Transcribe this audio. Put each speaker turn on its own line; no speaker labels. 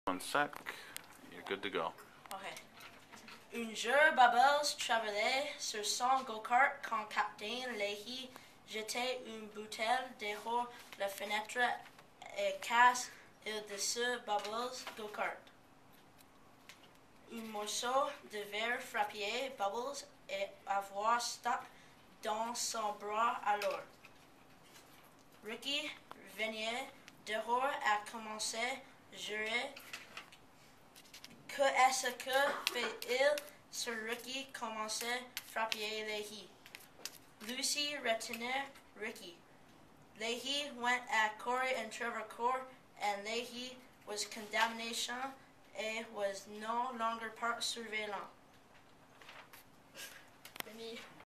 1 sec. You're good to go.
Okay. Un jour, Bubbles travaillait sur son go-kart quand Captain Leahy jetait une bouteille dehors la fenêtre et casse au-dessus Bubbles' go-kart. Un morceau de verre frappait Bubbles et avoir stuck dans son bras alors. Ricky venait dehors à commencer à jurer. Que est-ce que fait-il sur Ricky commençait à frapper Leahy? Lucy retenait Ricky. Leahy went at Corey and Trevor Core, and Leahy was condemnation and was no longer part surveillant.